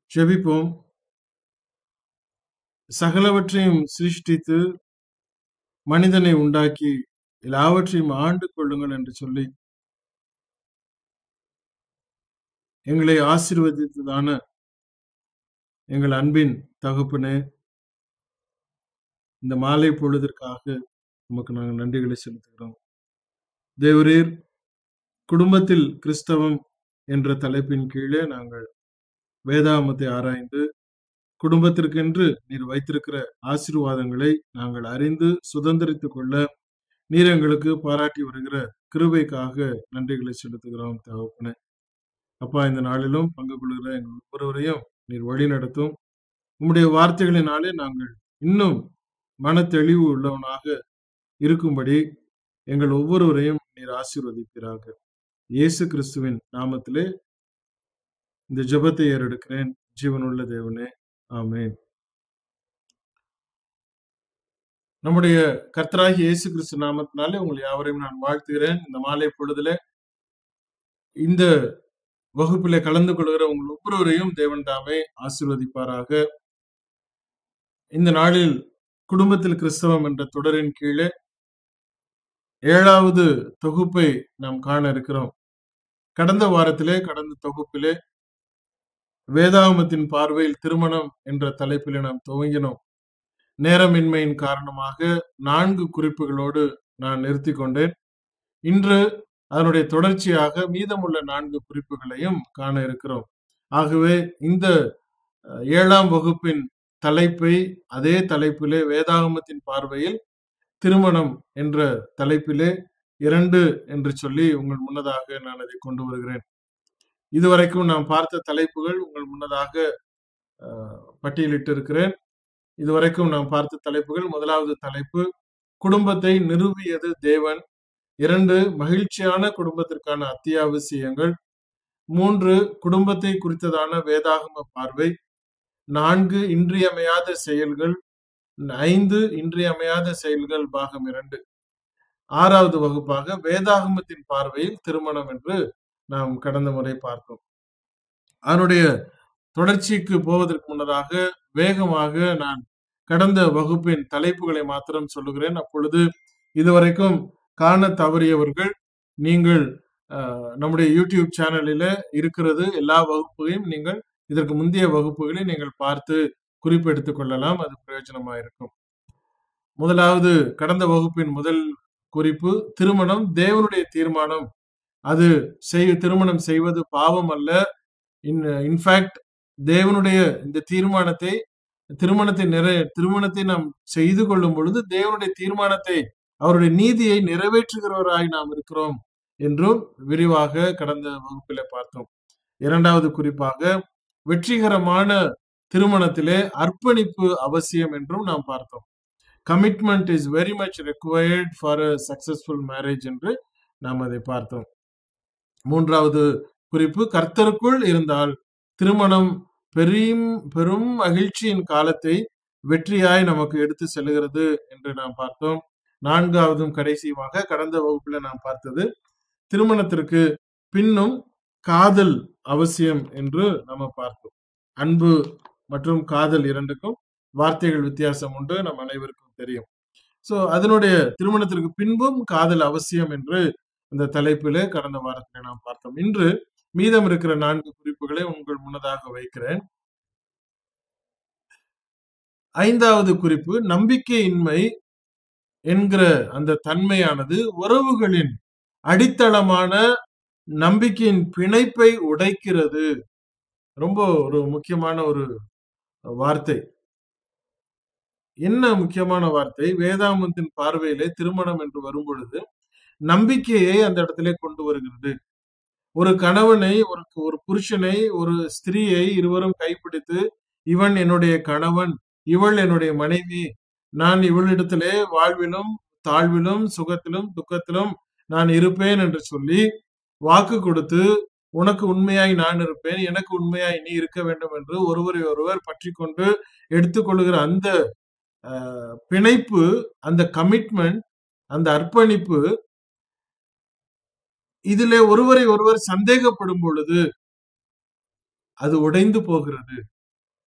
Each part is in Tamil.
ஜெபிப்போம். சகலவற்றையும் சிருஷ்டித்து மனிதனை உண்டாக்கி எல்லாவற்றையும் ஆண்டு கொள்ளுங்கள் என்று சொல்லி எங்களை ஆசீர்வதித்ததான எங்கள் அன்பின் தகப்பனே, இந்த மாலை பொழுதிற்காக உமக்கு நாங்கள் நன்றிகளை செலுத்துகிறோம். தேவரீர், குடும்பத்தில் கிறிஸ்தவம் என்ற தலைப்பின் கீழே நாங்கள் வேதாகமத்தை ஆராய்ந்து குடும்பத்திற்கென்று நீர் வைத்திருக்கிற ஆசீர்வாதங்களை நாங்கள் அறிந்து சுதந்திரித்துக் கொள்ள நீர் எங்களுக்கு பாராட்டி வருகிற கிருபைக்காக நன்றிகளை செலுத்துகிறோம் தகப்பனே. அப்பா, இந்த நாளிலும் பங்கு கொள்கிற எங்கள் ஒவ்வொருவரையும் நீர் வழி நடத்தும். உம்முடைய வார்த்தைகளினாலே நாங்கள் இன்னும் மன தெளிவு உள்ளவனாக இருக்கும்படி எங்கள் ஒவ்வொருவரையும் நீர் ஆசீர்வதிப்பீராக. இயேசு கிறிஸ்துவின் நாமத்திலே இந்த ஜெபத்தை ஏறெடுக்கிறேன், ஜீவனுள்ள தேவனே, ஆமென். நம்முடைய கர்த்தராகிய இயேசு கிறிஸ்து நாமத்தினாலே உங்கள் யாவரையும் நான் வாழ்த்துகிறேன். இந்த மாலை பொழுதுல இந்த வகுப்பிலே கலந்து கொள்கிற உங்கள் ஒவ்வொருவரையும் தேவன் தாமே ஆசீர்வதிப்பாராக. இந்த நாளில் குடும்பத்தில் கிறிஸ்தவம் என்ற தொடரின் கீழே 7வது தொகுப்பை நாம் காண இருக்கிறோம். கடந்த தொகுப்பிலே வேதாகமத்தின் பார்வையில் திருமணம் என்ற தலைப்பிலே நாம் துவங்கினோம். நேரமின்மையின் காரணமாக 4 குறிப்புகளோடு நான் நிறுத்தி கொண்டேன். இன்று அதனுடைய தொடர்ச்சியாக மீதமுள்ள 4 குறிப்புகளையும் காண இருக்கிறோம். ஆகவே இந்த 7ஆம் வகுப்பின் தலைப்பை அதே தலைப்பிலே வேதாகமத்தின் பார்வையில் திருமணம் என்ற தலைப்பிலே 2 என்று சொல்லி உங்கள் முன்னதாக நான் அதை கொண்டு வருகிறேன். இதுவரைக்கும் நாம் பார்த்த தலைப்புகள் உங்கள் முன்னதாக பட்டியலிட்டு இருக்கிறேன். இதுவரைக்கும் நாம் பார்த்த தலைப்புகள்: முதலாவது தலைப்பு, குடும்பத்தை நிறுவியது தேவன். 2, மகிழ்ச்சியான குடும்பத்திற்கான அத்தியாவசியங்கள். 3, குடும்பத்தை குறித்ததான வேதாகம பார்வை. 4, இன்றியமையாத செயல்கள். 5, இன்றியமையாத செயல்கள் பாகம் 2. 6வது வகுப்பாக வேதாகமத்தின் பார்வையில் திருமணம் என்று நாம் கடந்த முறை பார்த்தோம். அதனுடைய தொடர்ச்சிக்கு போவதற்கு முன்னதாக வேகமாக நான் கடந்த வகுப்பின் தலைப்புகளை மாத்திரம் சொல்லுகிறேன். அப்பொழுது இதுவரைக்கும் காண தவறியவர்கள், நீங்கள் நம்முடைய யூடியூப் சேனலில இருக்கிறது, எல்லா வகுப்பையும் நீங்கள் இதற்கு முந்தைய வகுப்புகளை நீங்கள் பார்த்து குறிப்பெடுத்துக் கொள்ளலாம். அது பிரயோஜனமாயிருக்கும். முதலாவது, கடந்த வகுப்பின் முதல் குறிப்பு, திருமணம் தேவனுடைய தீர்மானம். அது திருமணம் செய்வது பாவம் அல்ல. இன்ஃபேக்ட் தேவனுடைய இந்த திருமணத்தை நாம் செய்து கொள்ளும் பொழுது தேவனுடைய தீர்மானத்தை, அவருடைய நீதியை நிறைவேற்றுகிறவராய் நாம் இருக்கிறோம் என்றும் விரிவாக கடந்த வகுப்பிலே பார்த்தோம். 2வது குறிப்பாக, வெற்றிகரமான திருமணத்திலே அர்ப்பணிப்பு அவசியம் என்றும் நாம் பார்த்தோம். Commitment is very much required for a successful marriage என்று நாம் அதை பார்த்தோம். 3வது குறிப்பு, கர்த்தருக்குள் இருந்தால் திருமணம் பெரும் மகிழ்ச்சியின் காலத்தை வெற்றியாய் நமக்கு எடுத்து செல்கிறது என்று நாம் பார்த்தோம். 4வதும் கடைசியுமாக கடந்த வகுப்புல நாம் பார்த்தது, திருமணத்திற்கு பின்னும் காதல் அவசியம் என்று நம்ம பார்த்தோம். அன்பு மற்றும் காதல் இரண்டுக்கும் வார்த்தைகள் வித்தியாசம் உண்டு, நம் அனைவருக்கும் தெரியும். அதனுடைய திருமணத்திற்கு பின்பும் காதல் அவசியம் என்று இந்த தலைப்பிலே கடந்த வாரத்திலே நாம் பார்த்தோம். இன்று மீதம் இருக்கிற 4 குறிப்புகளை உங்கள் முன்னதாக வைக்கிறேன். 5வது குறிப்பு, நம்பிக்கையின்மை என்கிற அந்த தன்மையானது உறவுகளின் அடித்தளமான நம்பிக்கையின் பிணைப்பை உடைக்கிறது. ரொம்ப ஒரு முக்கியமான ஒரு வார்த்தை. என்ன முக்கியமான வார்த்தை? வேதாகமத்தின் பார்வையிலே திருமணம் என்று வரும் பொழுது நம்பிக்கையை அந்த இடத்திலே கொண்டு வருகிறது. ஒரு கணவனை, ஒரு புருஷனை, ஒரு ஸ்திரீயை இருவரும் கைப்பிடித்து, இவன் என்னுடைய கணவன், இவள் என்னுடைய மனைவி, நான் இவளிடத்திலே வாழ்விலும் தாழ்விலும் சுகத்திலும் துக்கத்திலும் நான் இருப்பேன் என்று சொல்லி வாக்கு கொடுத்து, உனக்கு உண்மையாய் நான் இருப்பேன், எனக்கு உண்மையாய் நீ இருக்க வேண்டும் என்று ஒருவரை ஒருவர் பற்றி கொண்டு எடுத்துக்கொள்ளுகிற அந்த பிணைப்பு, அந்த கமிட்மெண்ட், அந்த அர்ப்பணிப்பு, இதிலே ஒருவரை ஒருவர் சந்தேகப்படும் பொழுது அது உடைந்து போகிறது.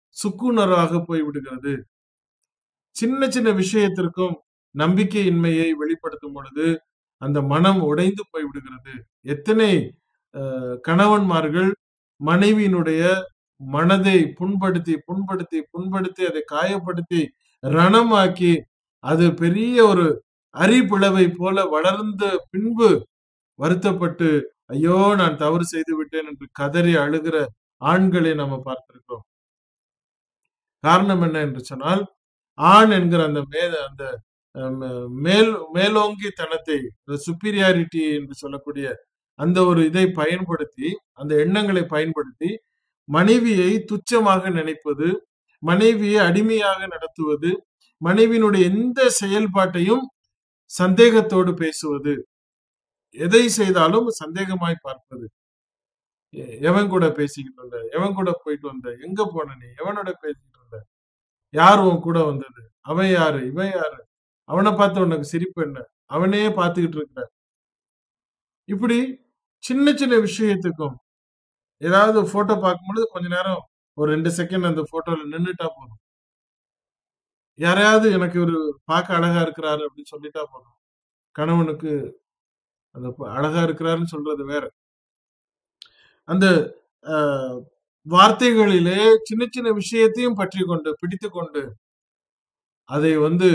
சுக்குநராக போய்விடுகிறது. சின்ன சின்ன விஷயத்திற்கும் நம்பிக்கையின்மையை வெளிப்படுத்தும் பொழுது அந்த மனம் உடைந்து போய்விடுகிறது. எத்தனை கணவன்மார்கள் மனைவியினுடைய மனதை புண்படுத்தி புண்படுத்தி புண்படுத்தி அதை காயப்படுத்தி ரணமாக்கி அது பெரிய ஒரு அரிப்பிளவை போல வளர்ந்த பின்பு வருத்தப்பட்டு ஐயோ நான் தவறு செய்து விட்டேன் என்று கதறி அழுகிற ஆண்களை நம்ம பார்த்திருக்கிறோம். காரணம் என்ன என்று சொன்னால், ஆண் என்கிற அந்த அந்த மேலோங்கி தனத்தை, சுப்பீரியாரிட்டி என்று சொல்லக்கூடிய அந்த ஒரு இதை பயன்படுத்தி, அந்த எண்ணங்களை பயன்படுத்தி மனைவியை துச்சமாக நினைப்பது, மனைவியை அடிமையாக நடத்துவது, மனைவியினுடைய எந்த செயல்பாட்டையும் சந்தேகத்தோடு பேசுவது, எதை செய்தாலும் சந்தேகமாய் பார்ப்பது. எவன் கூட பேசிக்கிட்டு இருந்த, எவன் கூட போயிட்டு வந்த, எங்க போன நீ, எவனோட பேசிக்கிட்டு இருந்த, யார் உன் கூட வந்தது, அவன் யாரு, இவன் யாரு, அவனை பார்த்து உனக்கு சிரிப்பு என்ன, அவனே பார்த்துக்கிட்டு இருக்கிற. இப்படி சின்ன சின்ன விஷயத்துக்கும் ஏதாவது போட்டோ பார்க்கும்பொழுது கொஞ்ச நேரம் ஒரு 2 செகண்ட் அந்த போட்டோல நின்னுட்டா போதும். யாரையாவது எனக்கு ஒரு பார்க்க அழகா இருக்கிறாரு அப்படின்னு சொல்லிட்டா போதும். கணவனுக்கு அந்த அழகா இருக்கிறாருன்னு சொல்றது வேற. அந்த வார்த்தைகளிலே சின்ன சின்ன விஷயத்தையும் பற்றி கொண்டு பிடித்து கொண்டு அதை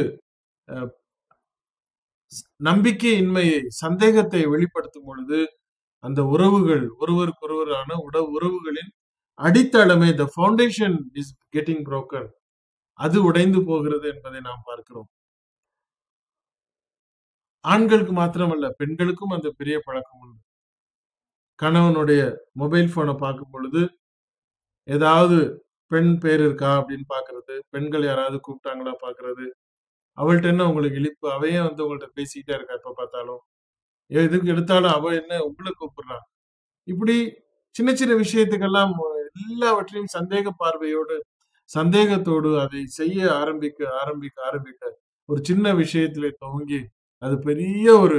நம்பிக்கையின்மையை, சந்தேகத்தை வெளிப்படுத்தும் பொழுது அந்த உறவுகள் ஒருவருக்கொருவரான உறவுகளின் அடித்தளமே, the foundation is getting broken, அது உடைந்து போகிறது என்பதை நாம் பார்க்கிறோம். ஆண்களுக்கு மாத்திரமல்ல, பெண்களுக்கும் அந்த பெரிய பழக்கம் உண்டு. கணவனுடைய மொபைல் போனை பார்க்கும் பொழுது ஏதாவது பெண் பேர் இருக்கா அப்படின்னு பாக்குறது, பெண்கள் யாராவது கூப்பிட்டாங்களா பாக்குறது, அவள்கிட்ட என்ன உங்களுக்கு இழிப்பு, அவையே உங்கள்ட்ட பேசிக்கிட்டே இருக்கா எப்ப பார்த்தாலும், எதுக்கு எடுத்தாலும் அவ என்ன உங்களை கூப்பிடுறான். இப்படி சின்ன சின்ன விஷயத்துக்கெல்லாம் எல்லாவற்றையும் சந்தேக பார்வையோடு, சந்தேகத்தோடு அதை செய்ய ஆரம்பிக்க ஆரம்பிக்க ஆரம்பிக்க ஒரு சின்ன விஷயத்திலே துவங்கி அது பெரிய ஒரு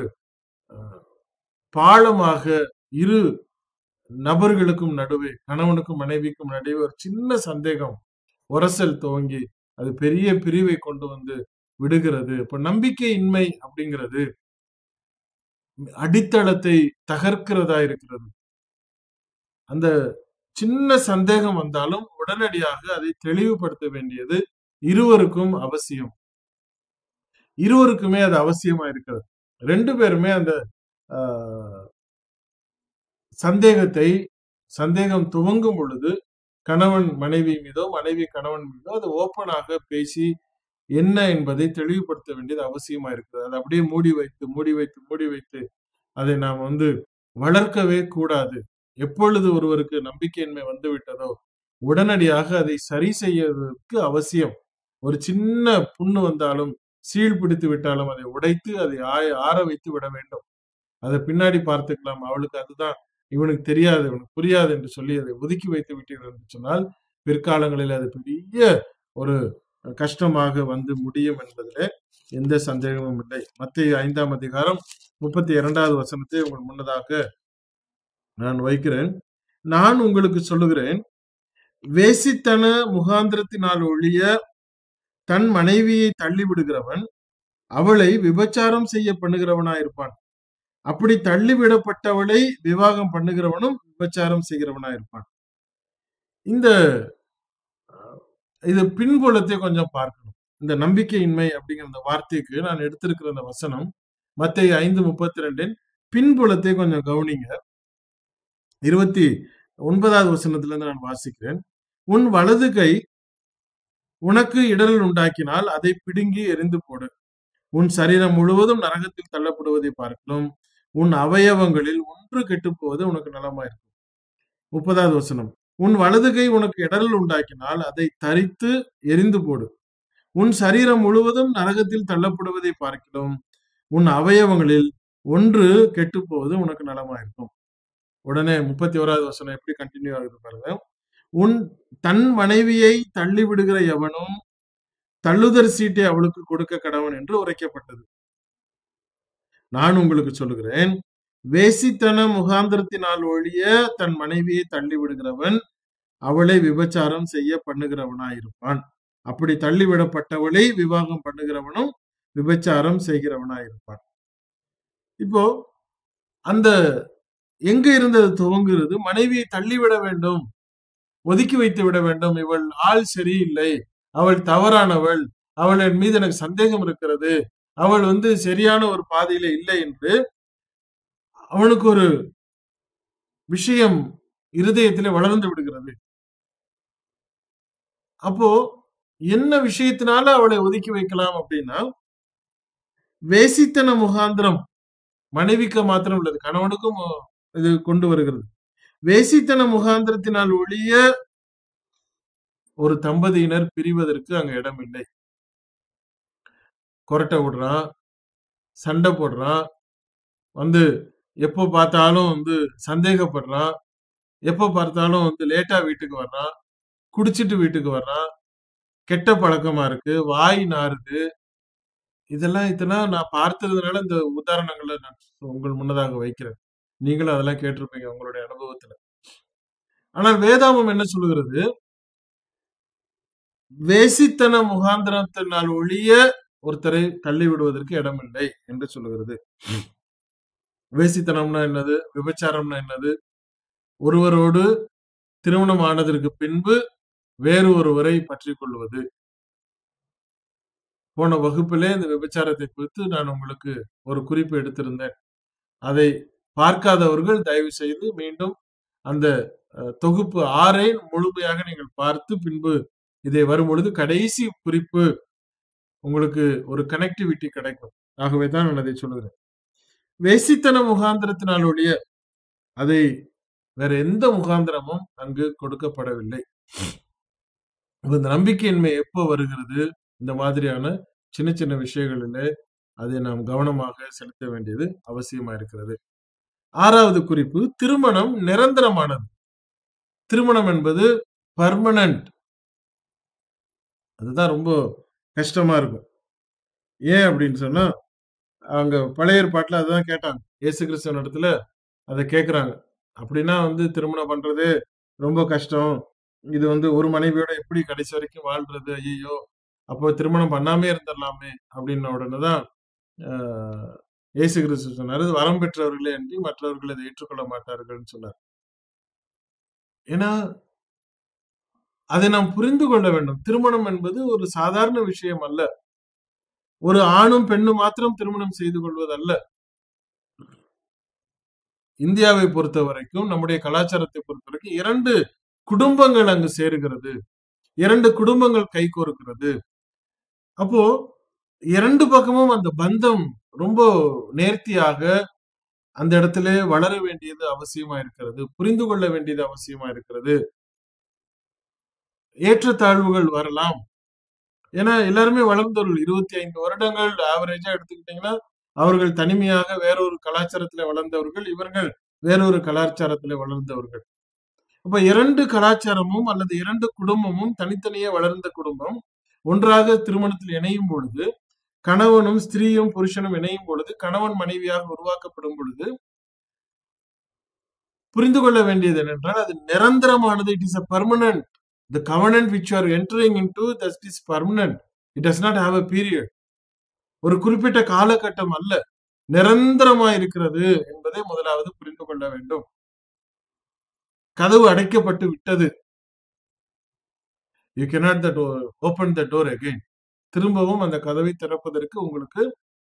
பாலமாக இரு நபர்களுக்கும் நடுவே, கணவனுக்கும் மனைவிக்கும் நடுவே ஒரு சின்ன சந்தேகம், உரசல் துவங்கி அது பெரிய பிரிவை கொண்டு வந்து விடுகிறது. இப்ப நம்பிக்கையின்மை அப்படிங்கிறது அடித்தளத்தை தகர்க்கிறதா இருக்கிறது. அந்த சின்ன சந்தேகம் வந்தாலும் உடனடியாக அதை தெளிவுபடுத்த வேண்டியது இருவருக்கும் அவசியம். இருவருக்குமே அது அவசியமா இருக்கிறது. 2 பேருமே அந்த சந்தேகம் துவங்கும் பொழுது கணவன் மனைவி மீதோ, மனைவி கணவன் மீதோ அது ஓப்பனாக பேசி என்ன என்பதை தெளிவுபடுத்த வேண்டியது அவசியமா இருக்கிறது. அதை அப்படியே மூடி வைத்து அதை நாம் வளர்க்கவே கூடாது. எப்பொழுது ஒருவருக்கு நம்பிக்கையின்மை வந்துவிட்டதோ உடனடியாக அதை சரி செய்யறதுக்கு அவசியம். ஒரு சின்ன புண்ணு வந்தாலும், சீழ் பிடித்து விட்டாலும் அதை உடைத்து அதை ஆற வைத்து விட வேண்டும். அதை பின்னாடி பார்த்துக்கலாம், அவளுக்கு அதுதான், இவனுக்கு தெரியாது, இவனுக்கு புரியாது என்று சொல்லி அதை ஒதுக்கி வைத்து விட்டீர்கள் என்று சொன்னால் பிற்காலங்களில் அது பெரிய ஒரு கஷ்டமாக முடியும் என்பதிலே எந்த சந்தேகமும் இல்லை. மத்தேயு 5ஆம் அதிகாரம் 32வது வசனத்தை உங்கள் முன்னதாக நான் வைக்கிறேன். நான் உங்களுக்கு சொல்லுகிறேன், வேசித்தன முகாந்திரத்தினால் ஒழிய தன் மனைவியை தள்ளி விடுகிறவன் அவளை விபச்சாரம் செய்ய பண்ணுகிறவனாயிருப்பான். அப்படி தள்ளிவிடப்பட்டவளை விவாகம் பண்ணுகிறவனும் விபச்சாரம் செய்கிறவனாயிருப்பான். இது பின்புலத்தை கொஞ்சம் பார்க்கணும். இந்த நம்பிக்கையின்மை அப்படிங்கிற அந்த வார்த்தைக்கு நான் எடுத்திருக்கிற அந்த வசனம் மத்தேயு 5:32 பின்புலத்தை கொஞ்சம் கவனிங்க. 29வது வசனத்துல இருந்து நான் வாசிக்கிறேன். உன் வலது கை உனக்கு இடரல் உண்டாக்கினால் அதை பிடுங்கி எறிந்து போடு. உன் சரீரம் முழுவதும் நரகத்தில் தள்ளப்படுவதை பார்க்கணும். உன் அவயவங்களில் ஒன்று கெட்டு போவது உனக்கு நலமாயிருக்கும். 30வது வசனம். உன் வலது கை உனக்கு இடரல் உண்டாக்கினால் அதை தரித்து எரிந்து போடு. உன் சரீரம் முழுவதும் நரகத்தில் தள்ளப்படுவதை பார்க்கிறோம். உன் அவயவங்களில் ஒன்று கெட்டு போவது உனக்கு நலமாயிருக்கும். உடனே 31வது வசனம் எப்படி கண்டினியூ ஆகுது பாருங்க. தன் மனைவியை தள்ளி விடுகிற எவனும் தள்ளுதற் சீட்டை அவளுக்கு கொடுக்க கடவன் என்று உரைக்கப்பட்டது. நான் உங்களுக்கு சொல்லுகிறேன், வேசித்தன முகாந்திரத்தினால் ஒழிய தன் மனைவியை தள்ளி விடுகிறவன் அவளை விபச்சாரம் செய்ய பண்ணுகிறவனாயிருப்பான். அப்படி தள்ளிவிடப்பட்டவளை விவாகம் பண்ணுகிறவனும் விபச்சாரம் செய்கிறவனாயிருப்பான். இப்போ அந்த எங்க இருந்தது துவங்குகிறது? மனைவியை தள்ளிவிட வேண்டும், ஒதுக்கி வைத்து விட வேண்டும், இவள் ஆள் சரியில்லை, அவள் தவறானவள், அவளின் மீது எனக்கு சந்தேகம் இருக்கிறது, அவள் சரியான ஒரு பாதையில இல்லை என்று அவனுக்கு ஒரு விஷயம் இருதயத்திலே வளர்ந்து விடுகிறது. அப்போ என்ன விஷயத்தினால அவளை ஒதுக்கி வைக்கலாம் அப்படின்னா, வேசித்தன முகாந்திரம் மனைவிக்கு மாத்திரம் உள்ளது, கணவனுக்கும் இது கொண்டு வருகிறது. வேசித்தன முகாந்திரத்தினால் ஒழிய ஒரு தம்பதியினர் பிரிவதற்கு அங்க இடம் இல்லை. கொரட்டை விடுறான், சண்டை போடுறான், எப்போ பார்த்தாலும் சந்தேகப்படுறான், எப்போ பார்த்தாலும் லேட்டா வீட்டுக்கு வர்றான், குடிச்சிட்டு வீட்டுக்கு வர்றான், கெட்ட பழக்கமா இருக்கு, வாய் நாறுது. இதெல்லாம் நான் பார்த்ததுனால இந்த உதாரணங்களை நான் உங்கள் முன்னதாக வைக்கிறேன். நீங்களும் அதெல்லாம் கேட்டிருப்பீங்க உங்களுடைய அனுபவத்துல. ஆனால் வேதாமம் என்ன சொல்லுகிறது? வேசித்தன முகாந்திரத்தினால் ஒழிய ஒருத்தரை தள்ளி விடுவதற்கு இடமில்லை என்று சொல்லுகிறது. வேசித்தனம்னா என்னது? விபச்சாரம்னா என்னது? ஒருவரோடு திருமணம் ஆனதற்கு பின்பு வேறு ஒருவரை பற்றி கொள்வது. போன வகுப்பிலே இந்த விபச்சாரத்தை குறித்து நான் உங்களுக்கு ஒரு குறிப்பு எடுத்திருந்தேன். அதை பார்க்காதவர்கள் தயவு செய்து மீண்டும் அந்த தொகுப்பு 6 முழுமையாக நீங்கள் பார்த்து பின்பு இதை வரும்பொழுது கடைசி குறிப்பு உங்களுக்கு ஒரு கனெக்டிவிட்டி கிடைக்கும். ஆகவேதான் நான் அதை சொல்லுகிறேன். வேசித்தன முகாந்திரத்தினாலுடைய அதை வேற எந்த முகாந்திரமும் அங்கு கொடுக்கப்படவில்லை. இந்த நம்பிக்கையின்மை எப்போ வருகிறது? இந்த மாதிரியான சின்ன சின்ன விஷயங்களிலே அதை நாம் கவனமாக செலுத்த வேண்டியது அவசியமா இருக்கிறது. 6வது குறிப்பு, திருமணம் நிரந்தரமானது. திருமணம் என்பது பர்மனன்ட். அதுதான் ரொம்ப கஷ்டமா இருக்கும். ஏன் அப்படின்னு சொன்னா, அங்க பழைய ஏற்பாட்டுல அதுதான் கேட்டாங்க. இயேசு கிறிஸ்துவின் இடத்துல அதை கேட்கிறாங்க. அப்படின்னா திருமணம் பண்றது ரொம்ப கஷ்டம், இது ஒரு மனைவியோட எப்படி கடைசி வரைக்கும் வாழ்றது, ஐயோ அப்போ திருமணம் பண்ணாமே இருந்துடலாமே அப்படின்ன உடனேதான் இயேசு கிறிஸ்து சொன்னாரு, வரம் பெற்றவர்களே அன்றி மற்றவர்கள் அதை ஏற்றுக்கொள்ள மாட்டார்கள்னு சொன்னார். ஏன்னா அதை நாம் புரிந்து கொள்ள வேண்டும். திருமணம் என்பது ஒரு சாதாரண விஷயம் அல்ல. ஒரு ஆணும் பெண்ணும் மாத்திரம் திருமணம் செய்து கொள்வது அல்ல. இந்தியாவை பொறுத்த வரைக்கும், நம்முடைய கலாச்சாரத்தை பொறுத்த வரைக்கும் 2 குடும்பங்கள் அங்கு சேருகிறது, 2 குடும்பங்கள் கை கோர்க்கிறது. அப்போ 2 பக்கமும் அந்த பந்தம் ரொம்ப நேர்த்தியாக அந்த இடத்துல வளர வேண்டியது அவசியமா இருக்கிறது, புரிந்து கொள்ள வேண்டியது அவசியமா இருக்கிறது. ஏற்றத்தாழ்வுகள் வரலாம். ஏன்னா எல்லாருமே வளர்ந்தவர்கள். 25 வருடங்கள் ஆவரேஜா எடுத்துக்கிட்டீங்கன்னா அவர்கள் தனிமையாக வேறொரு கலாச்சாரத்துல வளர்ந்தவர்கள், இவர்கள் வேறொரு கலாச்சாரத்துல வளர்ந்தவர்கள். அப்ப 2 கலாச்சாரமும் அல்லது 2 குடும்பமும் தனித்தனியே வளர்ந்த குடும்பம் ஒன்றாக திருமணத்தில் இணையும் பொழுது, கணவனும் ஸ்திரீயும் புருஷனும் இணையும் பொழுது, கணவன் மனைவியாக உருவாக்கப்படும் பொழுது புரிந்து கொள்ள வேண்டியது என்னென்றால் அது நிரந்தரமானது. It is a permanent. The covenant which you are entering into, that is permanent. It does not have a period. ஒரு குறிப்பிட்ட காலகட்டம் அல்ல, நிரந்தரமாக இருக்கிறது என்பதை முதலாவது புரிந்து கொள்ள வேண்டும். கதவு அடைக்கப்பட்டு விட்டது. You cannot open the door again. திரும்பவும் அந்த கதவை திறப்பதற்கு உங்களுக்கு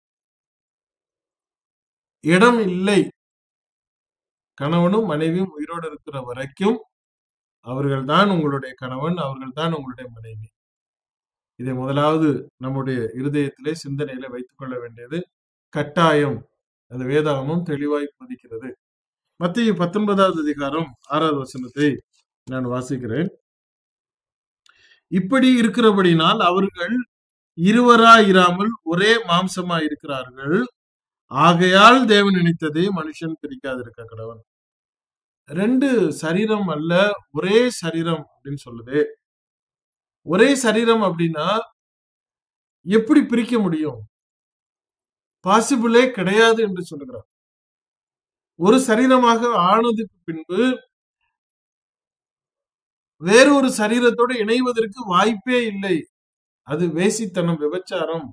இடம் இல்லை. கணவனும் மனைவியும் உயிரோடு இருக்கிற வரைக்கும் அவர்கள்தான் உங்களுடைய கணவன், அவர்கள்தான் உங்களுடைய மனைவி. இதை முதலாவது நம்முடைய இருதயத்திலே சிந்தனையில வைத்துக் கொள்ள வேண்டியது கட்டாயம். அந்த வேதாகமம் தெளிவாய் போதிக்கிறது. மத்தேயு 19வது அதிகாரம் 6வது வசனத்தை நான் வாசிக்கிறேன். இப்படி இருக்கிறபடினால் அவர்கள் இருவராயிராமல் ஒரே மாம்சமாய் இருக்கிறார்கள். ஆகையால் தேவன் நினைத்ததை மனுஷன் பிரிக்காதிருக்க கடவன். 2 சரீரம் அல்ல, ஒரே சரீரம் அப்படின்னு சொல்லுது. ஒரே சரீரம் அப்படின்னா எப்படி பிரிக்க முடியும்? பாசிபிளே கிடையாது என்று சொல்லுகிறார். ஒரு சரீரமாக ஆனதுக்கு பின்பு வேறொரு சரீரத்தோடு இணைவதற்கு வாய்ப்பே இல்லை. அது வேசித்தனம், விபச்சாரம்.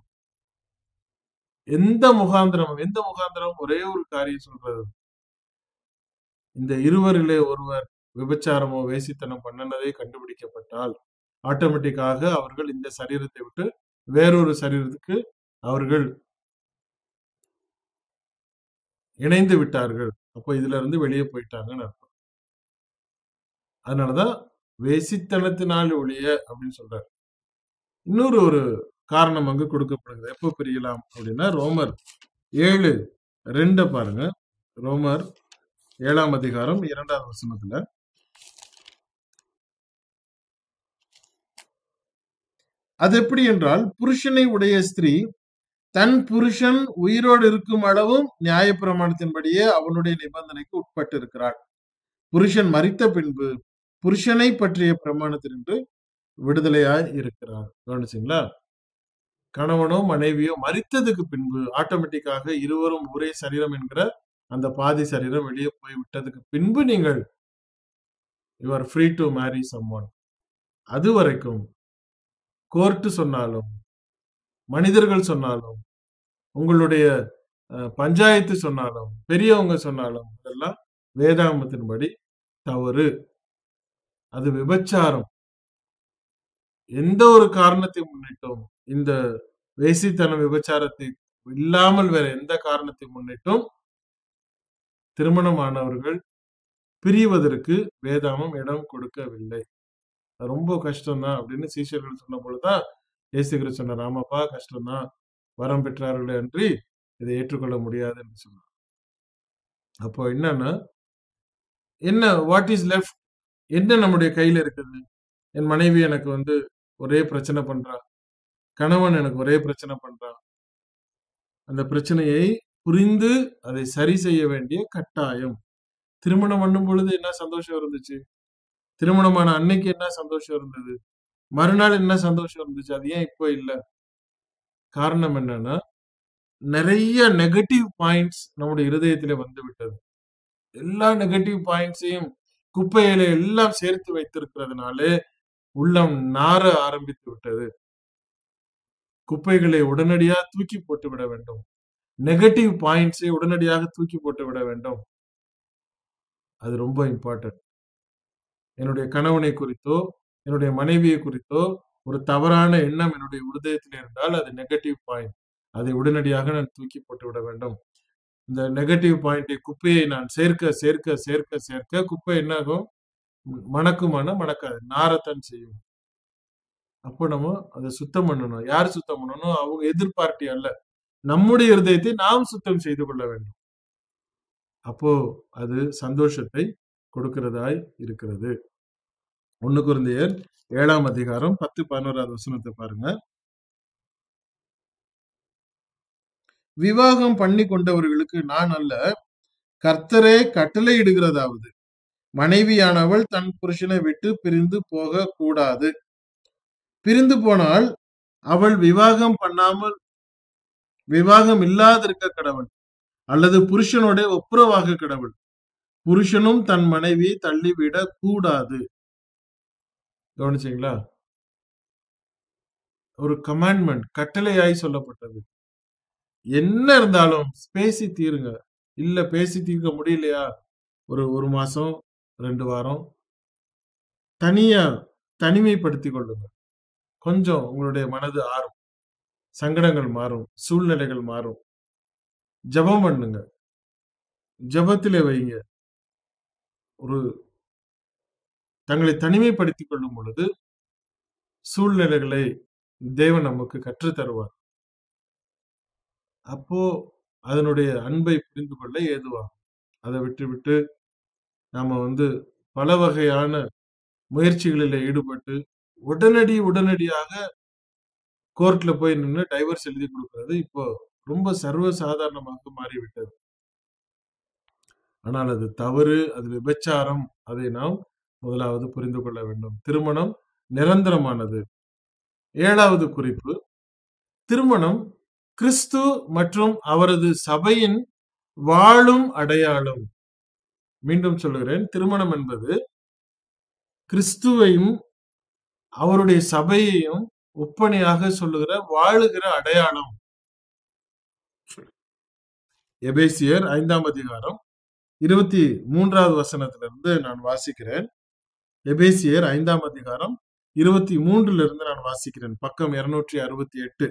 எந்த முகாந்திரம் ஒரே ஒரு காரியம் சொல்றது, இந்த இருவரிலே ஒருவர் விபச்சாரமோ வேசித்தனம் பண்ணனதே கண்டுபிடிக்கப்பட்டால் ஆட்டோமேட்டிக்காக அவர்கள் இந்த சரீரத்தை விட்டு வேறொரு சரீரத்துக்கு அவர்கள் இணைந்து விட்டார்கள். அப்போ இதுல இருந்து வெளியே போயிட்டாங்கன்னு அர்த்தம். அதனாலதான் வேசித்தனத்தினால் ஒழிய அப்படின்னு சொல்றாரு. இன்னொரு ஒரு காரணம் அங்கு கொடுக்கப்படுகிறது. எப்போ பிரியலாம் அப்படின்னா, ரோமர் 7:2 பாருங்க. ரோமர் 7ஆம் அதிகாரம் 2வது வசனத்துல, அது எப்படி என்றால், புருஷனை உடைய ஸ்திரீ தன் புருஷன் உயிரோடு இருக்கும் அளவும் நியாயப்பிரமாணத்தின்படியே அவனுடைய நிபந்தனைக்கு உட்பட்டு இருக்கிறாள். புருஷன் மரித்த பின்பு புருஷனை பற்றிய பிரமாணத்தினின்று விடுதலையாய் இருக்கிறார். கவனிச்சீங்களா? கணவனோ மனைவியோ மரித்ததுக்கு பின்பு ஆட்டோமேட்டிக்காக இருவரும் ஒரே சரீரம் என்கிற அந்த பாதி சரீரம் வெளியே போய் விட்டதுக்கு பின்பு நீங்கள் you are free to marry someone. அது வரைக்கும் கோர்ட்டு சொன்னாலும், மனிதர்கள் சொன்னாலும், உங்களுடைய பஞ்சாயத்து சொன்னாலும், பெரியவங்க சொன்னாலும், இதெல்லாம் வேதாகமத்தின்படி தவறு. அது விபச்சாரம். எந்த ஒரு காரணத்தை முன்னிட்டும், இந்த வேசித்தன விபச்சாரத்தை இல்லாமல் வேற எந்த காரணத்தை முன்னிட்டும் திருமணமானவர்கள் பிரிவதற்கு வேதாகமம் இடம் கொடுக்கவில்லை. ரொம்ப கஷ்டம்தான் அப்படின்னு சீஷர்கள் சொன்ன பொழுதுதான் இயேசு கிறிஸ்து சொன்னார், ஆமாப்பா கஷ்டம்தான், வரம் பெற்றார்களே அன்றி இதை ஏற்றுக்கொள்ள முடியாது என்று சொன்னார். அப்போ என்னன்னா, என்ன வாட் இஸ் லெஃப்ட், என்ன நம்முடைய கையில இருக்குது? என் மனைவி எனக்கு ஒரே பிரச்சனை பண்றா, கணவன் எனக்கு ஒரே பிரச்சனை பண்றான். அந்த பிரச்சனையை புரிந்து அதை சரி செய்ய வேண்டிய கட்டாயம். திருமணம் பண்ணும் பொழுது என்ன சந்தோஷம் இருந்துச்சு, திருமணமான அன்னைக்கு என்ன சந்தோஷம் இருந்தது, மறுநாள் என்ன சந்தோஷம் இருந்துச்சு, அது ஏன் இப்போ இல்ல? காரணம் என்னன்னா, நிறைய நெகட்டிவ் பாயிண்ட்ஸ் நம்முடைய இருதயத்திலே வந்து விட்டது. எல்லா நெகட்டிவ் பாயிண்ட்ஸையும் குப்பையில எல்லாம் சேர்த்து வைத்திருக்கிறதுனாலே உள்ளம் நார ஆரம்பித்து விட்டது. குப்பைகளை உடனடியாக தூக்கி போட்டு விட வேண்டும். நெகட்டிவ் பாயிண்ட்ஸை உடனடியாக தூக்கி போட்டு விட வேண்டும். அது ரொம்ப இம்பார்ட்டன்ட். என்னுடைய கணவனை குறித்தோ என்னுடைய மனைவியை குறித்தோ ஒரு தவறான எண்ணம் என்னுடைய இருதயத்தில் இருந்தால் அது நெகட்டிவ் பாயிண்ட். அதை உடனடியாக நான் தூக்கி போட்டு விட வேண்டும். இந்த நெகட்டிவ் பாயிண்டை, குப்பையை நான் சேர்க்க சேர்க்க சேர்க்க சேர்க்க குப்பை என்ன ஆகும்? மணக்காது, நாரத்தான் செய்யும். அப்போ நம்ம அதை சுத்தம் பண்ணணும். யார் சுத்தம் பண்ணணும்? அவங்க எதிர்பார்ட்டி அல்ல, நம்முடைய இருதயத்தை நாம் சுத்தம் செய்து கொள்ள வேண்டும். அப்போ அது சந்தோஷத்தை கொடுக்கிறதாய் இருக்கிறது. 1 கொரிந்தியர் 7ஆம் அதிகாரம் 10-11 வசனத்தை பாருங்க. விவாகம் பண்ணி கொண்டவர்களுக்கு நான் அல்ல, கர்த்தரே கட்டளை இடுகிறதாவது, மனைவியானவள் தன் புருஷனை விட்டு பிரிந்து போக கூடாது. பிரிந்து போனால் அவள் விவாகம் இல்லாதிருக்க கடவுள், அல்லது புருஷனோட ஒப்புரவாக கடவுள். புருஷனும் தன் மனைவியை தள்ளிவிட கூடாது. கவனிச்சீங்களா? ஒரு கமாண்ட்மெண்ட், கட்டளையாய் சொல்லப்பட்டது. என்ன இருந்தாலும் பேசி தீருங்க. இல்ல பேசி தீர்க்க முடியலையா, ஒரு மாசம் 2 வாரம் தனிமைப்படுத்தி கொள்ளுங்க. கொஞ்சம் உங்களுடைய மனது ஆறும், சங்கடங்கள் மாறும், சூழ்நிலைகள் மாறும். ஜெபம் பண்ணுங்க, ஜெபத்திலே வைங்க. தங்களை தனிமைப்படுத்திக் கொள்ளும் பொழுது சூழ்நிலைகளை தேவன் நமக்கு கற்றுத் தருவார். அப்போ அதனுடைய அன்பை புரிந்து கொள்ள ஏதுவாகும். அதை விட்டு நாம பல வகையான முயற்சிகளில் ஈடுபட்டு உடனடியாக கோர்ட்ல போய் நின்று டைவர்ஸ் எழுதி கொடுக்கிறது இப்போ ரொம்ப சர்வ சாதாரணமாக மாறிவிட்டது. ஆனால் அது தவறு, அது விபச்சாரம். அதை நாம் முதலாவது புரிந்து கொள்ள வேண்டும். திருமணம் நிரந்தரமானது. 7வது குறிப்பு, திருமணம் கிறிஸ்து மற்றும் அவரது சபையின் வாழும் அடையாளம். மீண்டும் சொல்லுகிறேன், திருமணம் என்பது கிறிஸ்துவையும் அவருடைய சபையையும் ஒப்பனையாக சொல்லுகிற வாழுகிற அடையாளம். எபேசியர் 5ஆம் அதிகாரம் 23வது வசனத்திலிருந்து நான் வாசிக்கிறேன். எபேசியர் 5ஆம் அதிகாரம் 23லிருந்து நான் வாசிக்கிறேன். பக்கம் 268.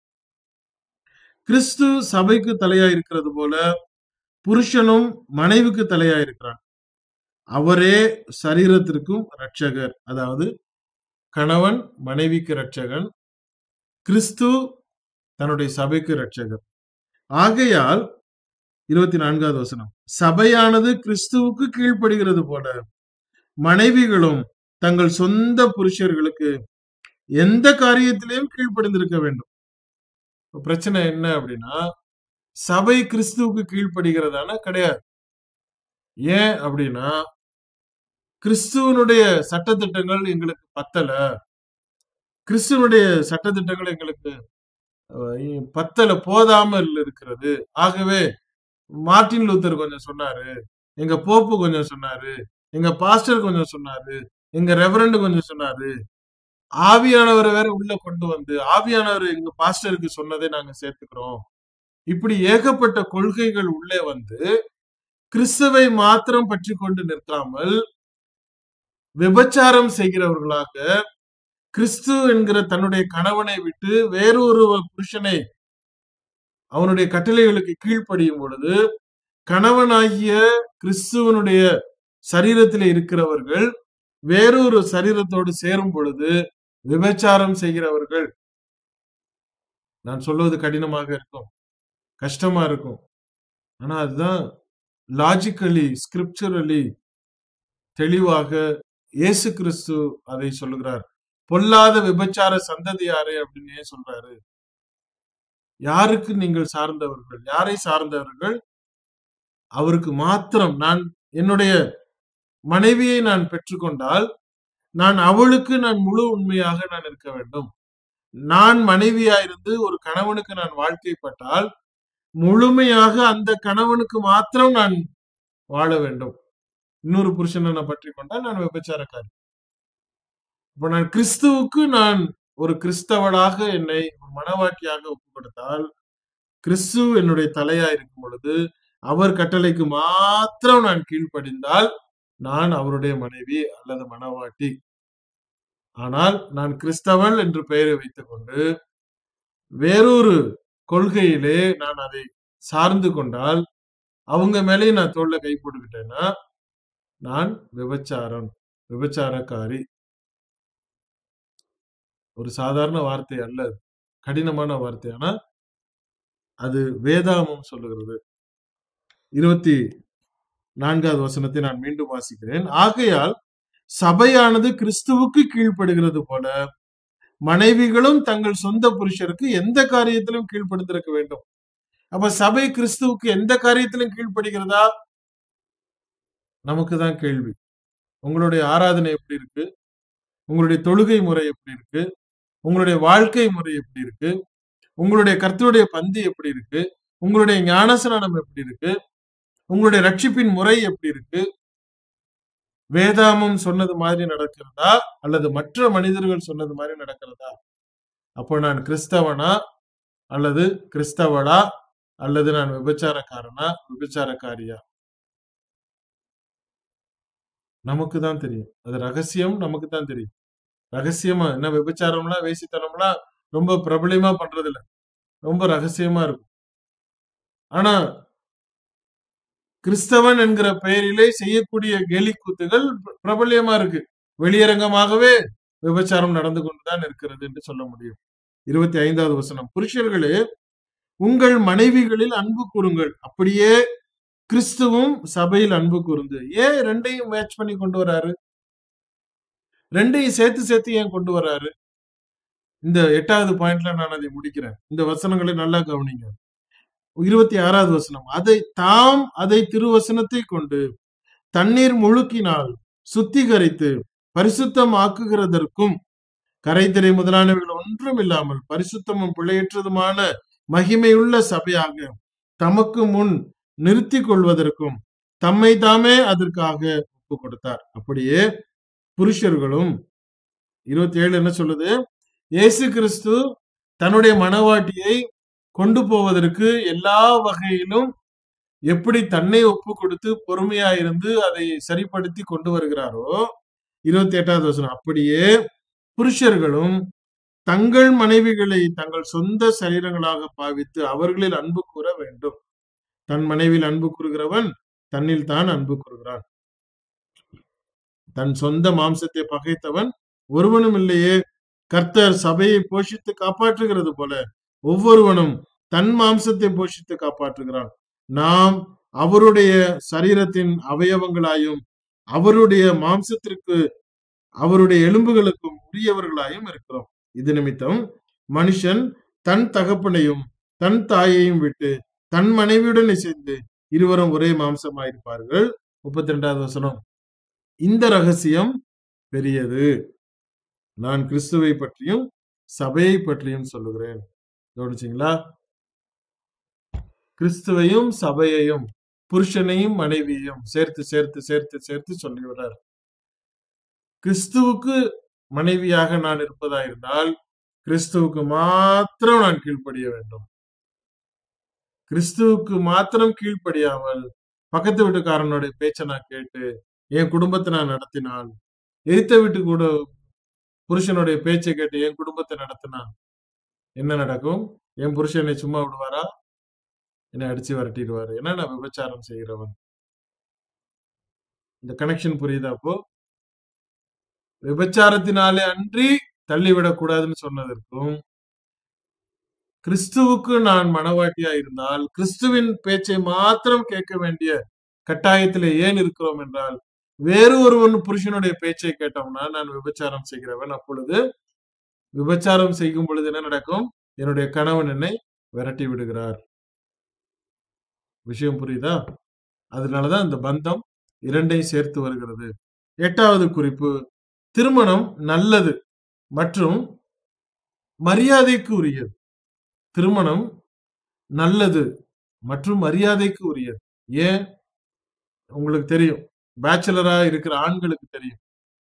கிறிஸ்து சபைக்கு தலையாய் இருக்கிறது போல புருஷனும் மனைவிக்கு தலையாய் இருக்கிறான். அவரே சரீரத்திற்கும் இரட்சகர். அதாவது கணவன் மனைவிக்கு இரட்சகன், கிறிஸ்து தன்னுடைய சபைக்கு இரட்சகர். ஆகையால் 24வது வசனம், சபையானது கிறிஸ்துவுக்கு கீழ்ப்படுகிறது போல மனைவிகளும் தங்கள் சொந்த புருஷர்களுக்கு எந்த காரியத்திலையும் கீழ்ப்படிந்திருக்க வேண்டும். பிரச்சனை என்ன அப்படின்னா, சபை கிறிஸ்துவுக்கு கீழ்ப்படுகிறதான கிடையாது. ஏன் அப்படின்னா, கிறிஸ்துவனுடைய சட்டத்திட்டங்கள் எங்களுக்கு பத்தல, கிறிஸ்துவனுடைய சட்டத்திட்டங்கள் எங்களுக்கு பத்தல, போதாமல் இருக்கிறது. ஆகவே மார்ட்டின் லூத்தர் கொஞ்சம் சொன்னாரு, எங்க போப்பு கொஞ்சம் சொன்னாரு, எங்க பாஸ்டர் கொஞ்சம் சொன்னாரு, எங்க ரெவரண்ட் கொஞ்சம் சொன்னாரு, ஆவியானவரை வேற உள்ள கொண்டு வந்து ஆவியானவர் எங்க பாஸ்டருக்கு சொன்னதை நாங்க சேர்த்துக்கிறோம். இப்படி ஏகப்பட்ட கொள்கைகள் உள்ளே வந்து கிறிஸ்துவை மாத்திரம் பற்றி கொண்டு நிற்காமல் விபச்சாரம் செய்கிறவர்களாக கிறிஸ்து என்கிற தன்னுடைய கணவனை விட்டு வேறொரு புருஷனை அவனுடைய கட்டளைகளுக்கு கீழ்ப்படியும் பொழுது, கணவனாகிய கிறிஸ்துவனுடைய சரீரத்தில் இருக்கிறவர்கள் வேறொரு சரீரத்தோடு சேரும் பொழுது விபச்சாரம் செய்கிறவர்கள். நான் சொல்வது கடினமாக இருக்கும், கஷ்டமா இருக்கும். ஆனா அதுதான் லாஜிக்கலி ஸ்கிரிப்சுரலி தெளிவாக இயேசு கிறிஸ்து அதை சொல்லுகிறார். பொல்லாத விபச்சார சந்ததியாரே அப்படின்னு ஏன் சொல்றாரு? யாருக்கு நீங்கள் சார்ந்தவர்கள்? யாரை சார்ந்தவர்கள்? அவருக்கு மாத்திரம். நான் என்னுடைய மனைவியை நான் பெற்றுக்கொண்டால் நான் அவளுக்கு நான் முழு உண்மையாக நான் இருக்க வேண்டும். நான் மனைவியாயிருந்து ஒரு கணவனுக்கு நான் வாழ்க்கைப்பட்டால் முழுமையாக அந்த கணவனுக்கு மாத்திரம் நான் வாழ வேண்டும். இன்னொரு புருஷனை நான் பற்றி கொண்டால் நான் விபச்சாரக்காரி. இப்ப நான் கிறிஸ்துவுக்கு நான் ஒரு கிறிஸ்தவளாக என்னை ஒரு மனவாட்டியாக ஒப்பு கொடுத்தால், கிறிஸ்து என்னுடைய தலையா இருக்கும் பொழுது அவர் கட்டளைக்கு மாத்திரம் நான் கீழ்ப்படிந்தால் நான் அவருடைய மனைவி அல்லது மனவாட்டி. ஆனால் நான் கிறிஸ்தவன் என்று பெயரை வைத்துக் கொண்டு வேறொரு கொள்கையிலே நான் அதை சார்ந்து கொண்டால், அவங்க மேலே நான் தோல்ல கை போட்டுக்கிட்டேன்னா நான் விபச்சாரக்காரி. ஒரு சாதாரண வார்த்தை அல்ல, கடினமான வார்த்தை. ஆனா அது வேதாகமம் சொல்லுகிறது. 24வது வசனத்தை நான் மீண்டும் வாசிக்கிறேன். ஆகையால் சபையானது கிறிஸ்துவுக்கு கீழ்ப்படுகிறது போல மனைவிகளும் தங்கள் சொந்த புருஷருக்கு எந்த காரியத்திலும் கீழ்ப்படுத்திருக்க வேண்டும். அப்ப சபை கிறிஸ்துவுக்கு எந்த காரியத்திலும் கீழ்ப்படுகிறதா? நமக்கு தான் கேள்வி. உங்களுடைய ஆராதனை எப்படி இருக்கு? உங்களுடைய தொழுகை முறை எப்படி இருக்கு? உங்களுடைய வாழ்க்கை முறை எப்படி இருக்கு? உங்களுடைய கர்த்தருடைய பந்தி எப்படி இருக்கு? உங்களுடைய ஞானஸ்நானம் எப்படி இருக்கு? உங்களுடைய ரட்சிப்பின் முறை எப்படி இருக்கு? வேதாமம் சொன்னது மாதிரி நடக்கிறதா அல்லது மற்ற மனிதர்கள் சொன்னது மாதிரி நடக்கிறதா? அப்போ நான் கிறிஸ்தவனா அல்லது கிறிஸ்தவளா அல்லது நான் விபச்சாரக்காரனா விபச்சாரக்காரியா? நமக்கு தான் தெரியும். அது ரகசியம், நமக்கு தான் தெரியும். ரகசியமா என்ன விபச்சாரம்லாம் வேசித்தனம்லாம் ரொம்ப பிரபலமா பண்றது இல்ல, ரொம்ப ரகசியமா இருக்கும். ஆனா கிறிஸ்தவன் என்கிற பெயரிலே செய்யக்கூடிய கேலி கூத்துகள் பிரபல்யமா இருக்கு. வெளியரங்கமாகவே விபச்சாரம் நடந்து கொண்டுதான் இருக்கிறது என்று சொல்ல முடியும். 25வது வசனம், புருஷர்களே உங்கள் மனைவிகளில் அன்பு கூறுங்கள், அப்படியே கிறிஸ்துவும் சபையில் அன்பு கூர்ந்து. ஏன் ரெண்டையும் மேட்ச் பண்ணி கொண்டு வராரு? ரெண்டையும் சேர்த்து ஏன் கொண்டு வராரு? இந்த 8வது பாயிண்ட்ல நான் அதை முடிக்கிறேன். இந்த வசனங்களை நல்லா கவனிங்க. 26வது வசனம், அதை திருவசனத்தை கொண்டு தண்ணீர் முழுக்கினால் சுத்திகரித்து பரிசுத்தம் ஆக்குகிறதற்கும் கரைதிரை முதலானவைகள் ஒன்றும் இல்லாமல் பரிசுத்தமும் பிழையற்றதுமான மகிமையுள்ள சபையாக தமக்கு முன் நிறுத்தி கொள்வதற்கும் தம்மை தாமே அதற்காக ஒப்பு கொடுத்தார். அப்படியே புருஷர்களும் 27 என்ன சொல்லுது? இயேசு கிறிஸ்து தன்னுடைய மனவாட்டியை கொண்டு போவதற்கு எல்லா வகையிலும் எப்படி தன்னை ஒப்பு கொடுத்து பொறுமையா இருந்து அதை சரிப்படுத்தி கொண்டு வருகிறாரோ, 28வது வசனம், அப்படியே புருஷர்களும் தங்கள் மனைவிகளை தங்கள் சொந்த சரீரங்களாக பாவித்து அவர்களில் அன்பு கூற வேண்டும். தன் மனைவியில் அன்பு கூறுகிறவன் தன்னில் தான் அன்பு கூறுகிறான். தன் சொந்த மாம்சத்தை பகைத்தவன் ஒருவனும் இல்லையே. கர்த்தர் சபையை போஷித்து காப்பாற்றுகிறது போல ஒவ்வொருவனும் தன் மாம்சத்தை போஷித்து காப்பாற்றுகிறான். நாம் அவருடைய சரீரத்தின் அவயவங்களாயும் அவருடைய மாம்சத்திற்கு அவருடைய எலும்புகளுக்கும் உரியவர்களாயும் இருக்கிறோம். இது நிமித்தம் மனுஷன் தன் தகப்பனையும் தன் தாயையும் விட்டு தன் மனைவியுடன் இசைந்து இருவரும் ஒரே மாம்சமாயிருப்பார்கள். 32வது வசனம், இந்த ரகசியம் பெரியது, நான் கிறிஸ்துவை பற்றியும் சபையை பற்றியும் சொல்லுகிறேன். கவனிச்சீங்களா? கிறிஸ்துவையும் சபையையும் புருஷனையும் மனைவியையும் சேர்த்து சேர்த்து சேர்த்து சேர்த்து சொல்லுகிறார். கிறிஸ்துவுக்கு மனைவியாக நான் இருப்பதா இருந்தால் கிறிஸ்துவுக்கு மாத்திரம் நான் கீழ்ப்படிய வேண்டும். கிறிஸ்துவுக்கு மாத்திரம் கீழ்ப்படியாமல் பக்கத்து வீட்டுக்காரனுடைய பேச்சை நான் கேட்டு என் குடும்பத்தை நான் நடத்தினால், எரித்த வீட்டு கூட புருஷனுடைய பேச்சை கேட்டு என் குடும்பத்தை நடத்தினா என்ன நடக்கும்? என் புருஷன் என்னை சும்மா விடுவாரா? என்னை அடிச்சு விரட்டிடுவாரு. ஏன்னா நான் விபச்சாரம் செய்கிறவன். இந்த கனெக்ஷன் புரியுதா? அப்போ விபச்சாரத்தினாலே அன்றி தள்ளிவிடக் கூடாதுன்னு சொன்னதற்கும், கிறிஸ்துவுக்கு நான் மனவாட்டியா இருந்தால் கிறிஸ்துவின் பேச்சை மாத்திரம் கேட்க வேண்டிய கட்டாயத்திலே ஏன் இருக்கிறோம் என்றால், வேறு ஒருவன் புருஷனுடைய பேச்சை கேட்டோம்னா நான் விபச்சாரம் செய்கிறவன். அப்பொழுது விபச்சாரம் செய்யும் பொழுது என்ன நடக்கும்? என்னுடைய கணவன் என்னை விரட்டி விடுகிறார். விஷயம் புரியுதா? அதனாலதான் இந்த பந்தம் இரண்டையும் சேர்த்து வருகிறது. 8வது குறிப்பு, திருமணம் நல்லது மற்றும் மரியாதைக்கு உரியது. திருமணம் நல்லது மற்றும் மரியாதைக்கு உரியது. ஏன்? உங்களுக்கு தெரியும், பேச்சுலரா இருக்கிற ஆண்களுக்கு தெரியும்.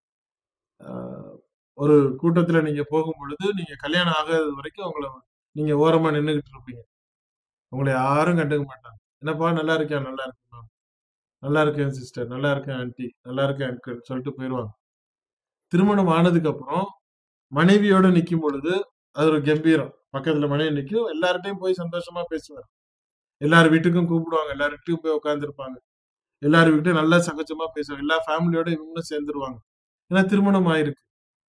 ஒரு கூட்டத்துல நீங்க போகும் பொழுது நீங்க கல்யாணம் ஆகாத வரைக்கும் உங்களை நீங்க ஓரமா நின்றுகிட்டு இருப்பீங்க. உங்களை யாரும் கண்டுக்க மாட்டாங்க. என்னப்பா நல்லா இருக்கியா? நல்லா இருக்கேன், நல்லா இருக்கேன் சிஸ்டர், நல்லா இருக்கேன் ஆன்டி, நல்லா இருக்கேன் அங்கிள் சொல்லிட்டு போயிடுவாங்க. திருமணம் ஆனதுக்கு அப்புறம் மனைவியோட நிக்கும் பொழுது அது ஒரு கம்பீரம். பக்கத்துல மனைவி நிக்கும், எல்லார்ட்டையும் போய் சந்தோஷமா பேசுவார். எல்லார் வீட்டுக்கும் கூப்பிடுவாங்க, எல்லார் வீட்டுக்கும் போய் உட்காந்துருப்பாங்க, எல்லாரும் வீட்டும் நல்லா சகஜமா பேசுவாங்க, எல்லா ஃபேமிலியோட இவங்களும் சேர்ந்துருவாங்க. ஏன்னா திருமணம் ஆயிருக்கு.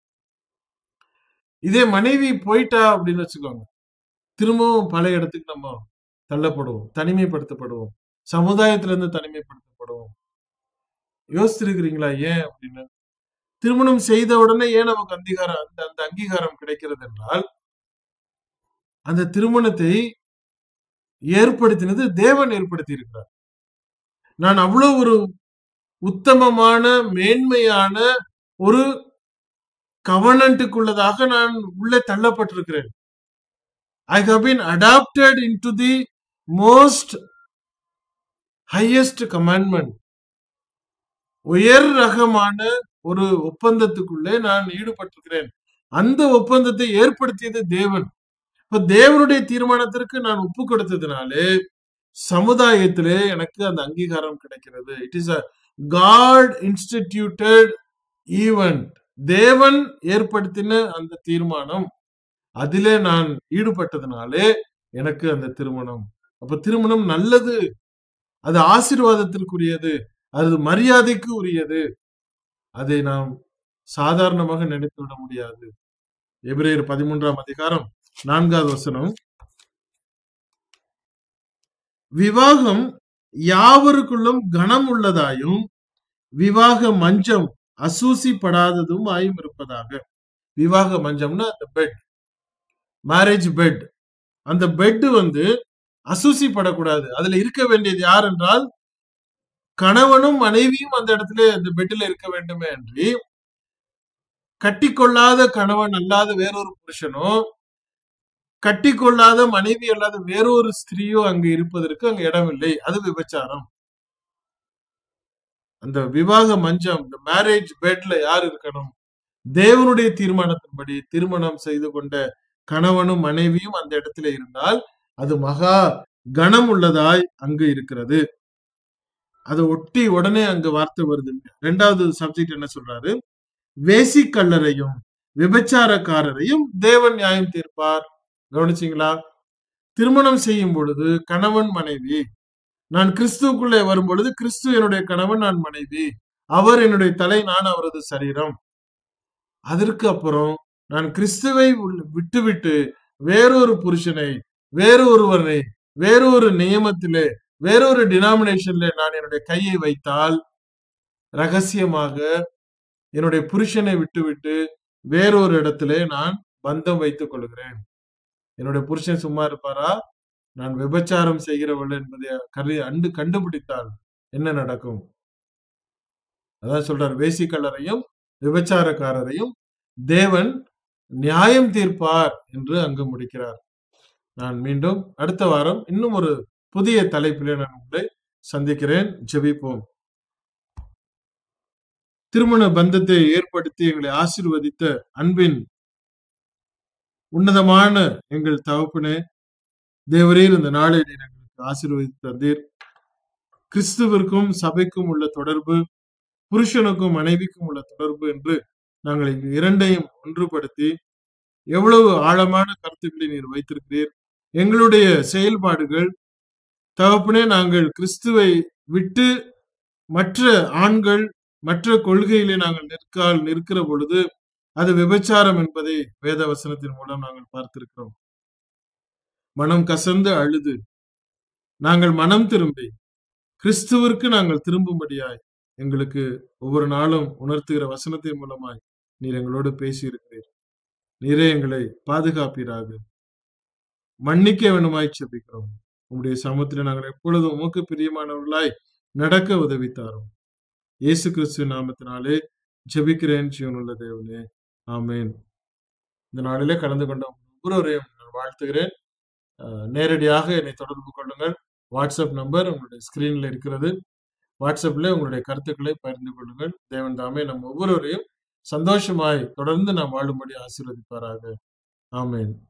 இதே மனைவி போயிட்டா அப்படின்னு வச்சுக்கோங்க, திரும்பவும் பழைய இடத்துக்கு நம்ம தள்ளப்படுவோம், தனிமைப்படுத்தப்படுவோம், சமுதாயத்துல இருந்து தனிமைப்படுத்தப்படுவோம். யோசிச்சிருக்கிறீங்களா ஏன் அப்படின்னு? திருமணம் செய்த உடனே ஏன் நமக்கு அந்த அங்கீகாரம் கிடைக்கிறது என்றால், அந்த திருமணத்தை ஏற்படுத்தினது தேவன் ஏற்படுத்தி இருக்கிறார். நான் அவ்வளவு ஒரு உத்தமமான மேன்மையான ஒரு கவனன்ட்டுக்குள்ளதாக நான் உள்ளே தள்ளப்பட்டிருக்கிறேன். I have been adopted into the most highest commandment. உயர் ரகமான ஒரு ஒப்பந்தத்துக்குள்ளே நான் ஈடுபட்டிருக்கிறேன். அந்த ஒப்பந்தத்தை ஏற்படுத்தியது தேவன். இப்ப தேவனுடைய தீர்மானத்திற்கு நான் ஒப்பு கொடுத்ததுனாலே சமுதாயத்திலே எனக்கு அந்த அங்கீகாரம் கிடைக்கிறது. It is a God instituted event. தேவன் ஏற்படுத்தின அந்த தீர்மானம், அதிலே நான் ஈடுபட்டதுனாலே எனக்கு அந்த திருமணம். அப்ப திருமணம் நல்லது, அது ஆசீர்வாதத்திற்குரியது, அது மரியாதைக்கு உரியது. அதை நாம் சாதாரணமாக நினைத்து விட முடியாது. எபிரேயர் 13ஆம் அதிகாரம் 4வது வசனம், விவாகம் யாவருக்குள்ளும் கனம் உள்ளதாயும் விவாக மஞ்சம் அசூசிப்படாததும் ஆயும் இருப்பதாக. விவாக மஞ்சம்னா அந்த பெட், மேரேஜ் பெட். அந்த பெட் அசூசிப்படக்கூடாது. அதுல இருக்க வேண்டியது யார் என்றால் கணவனும் மனைவியும் அந்த இடத்துல அந்த பெட்ல இருக்க வேண்டுமே அன்றி கட்டிக்கொள்ளாத கணவன் அல்லாத வேறொரு புருஷனோ கட்டிக்கொள்ளாத மனைவி அல்லாத வேறொரு ஸ்திரீயோ அங்கு இருப்பதற்கு அங்க இடம் இல்லை. அது விபச்சாரம். அந்த விவாக மஞ்சம், இந்த மேரேஜ் பெட்ல யார் இருக்கணும்? தேவனுடைய தீர்மானத்தின்படி திருமணம் செய்து கொண்ட கணவனும் மனைவியும் அந்த இடத்துல இருந்தால் அது மகா கனம் உள்ளதாய் அங்கு இருக்கிறது. அதை ஒட்டி உடனே அங்க வார்த்தை வருது. ரெண்டாவது சப்ஜெக்ட் என்ன சொல்றாரு? வேசிக்கல்லரையும் விபச்சாரக்காரரையும் தேவன் நியாயம் தீர்ப்பார். கவனிச்சீங்களா? திருமணம் செய்யும் பொழுது கணவன் மனைவி, நான் கிறிஸ்துவுக்குள்ளே வரும் பொழுது கிறிஸ்து என்னுடைய கணவன், நான் மனைவி, அவர் என்னுடைய தலை, நான் அவரது சரீரம். அதற்கு அப்புறம் நான் கிறிஸ்துவை விட்டுவிட்டு வேறொரு புருஷனை, வேறொருவனை, வேறொரு நியமத்திலே, வேறொரு டினாமினேஷன்ல நான் என்னுடைய கையை வைத்தால், ரகசியமாக என்னுடைய புருஷனை விட்டுவிட்டு வேறொரு இடத்திலே நான் பந்தம் வைத்துக் கொள்கிறேன். என்னுடைய புருஷன் சும்மா இருப்பாரா? நான் விபச்சாரம் செய்கிறவள் என்பதை கண்டுபிடித்தால் என்ன நடக்கும்? அதான் சொல்றார், வேசிக்கல்லரையும் விபச்சாரக்காரரையும் தேவன் நியாயம் தீர்ப்பார் என்று அங்கு முடிக்கிறார். நான் மீண்டும் அடுத்த வாரம் இன்னும் ஒரு புதிய தலைப்பிலே நான் உங்களை சந்திக்கிறேன். ஜெபிப்போம். திருமண பந்தத்தை ஏற்படுத்தி எங்களை ஆசீர்வதித்த அன்பின் உன்னதமான எங்கள் தகப்பனே, தேவரீர் இந்த நாளை நீர் எங்களுக்கு ஆசீர்வதித்து தந்தீர். கிறிஸ்துவிற்கும் சபைக்கும் உள்ள தொடர்பு, புருஷனுக்கும் மனைவிக்கும் உள்ள தொடர்பு என்று நாங்கள் இரண்டையும் ஒன்றுபடுத்தி எவ்வளவு ஆழமான கருத்துக்களை நீர் வைத்திருக்கிறீர். எங்களுடைய செயல்பாடுகள் தகப்பனே, நாங்கள் கிறிஸ்துவை விட்டு மற்ற ஆண்கள் மற்ற கொள்கையிலே நாங்கள் நிற்கிற பொழுது அது விபச்சாரம் என்பதை வேத வசனத்தின் மூலம் நாங்கள் பார்த்திருக்கிறோம். மனம் கசந்து அழுது நாங்கள் மனம் திரும்பி கிறிஸ்துவிற்கு நாங்கள் திரும்பும்படியாய் எங்களுக்கு ஒவ்வொரு நாளும் உணர்த்துகிற வசனத்தின் மூலமாய் நீர் எங்களோடு பேசி இருக்கிறீர். நீரே எங்களை பாதுகாப்பீராக. மன்னிக்க வேண்டுமாய் செபிக்கிறோம். உங்களுடைய சமூகத்தில் நாங்கள் எப்பொழுதும் உமக்கு பிரியமானவர்களாய் நடக்க உதவித்தாரோம். இயேசு கிறிஸ்துவின் நாமத்தினாலே ஜெபிக்கிறேன் ஜீவனுள்ள தேவனே, ஆமேன். இந்த நாளிலே கலந்து கொண்ட ஒவ்வொருவரையும் நான் வாழ்த்துகிறேன். நேரடியாக என்னை தொடர்பு கொள்ளுங்கள். வாட்ஸ்அப் நம்பர் உங்களுடைய ஸ்கிரீன்ல இருக்கிறது. வாட்ஸ்அப்ல உங்களுடைய கருத்துக்களை பகிர்ந்து கொள்ளுங்கள். தேவன் தாமே நம் ஒவ்வொருவரையும் சந்தோஷமாய் தொடர்ந்து நாம் வாழும்படி ஆசீர்வதிப்பாராக. ஆமேன்.